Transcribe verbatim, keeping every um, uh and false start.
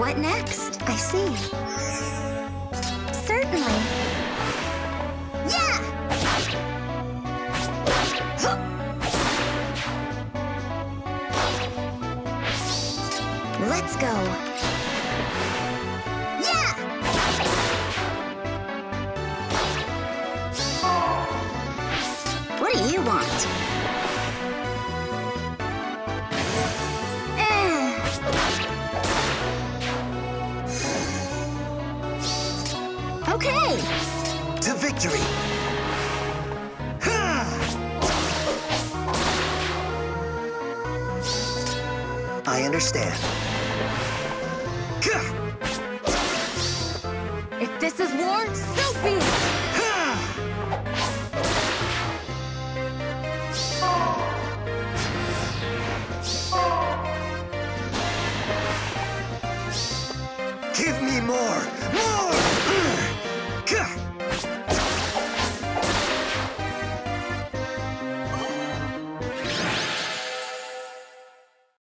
What next? I see. Certainly. Yeah! Let's go. Yeah! What do you want? Eh. Okay. To victory. I understand. If this is war, so be it.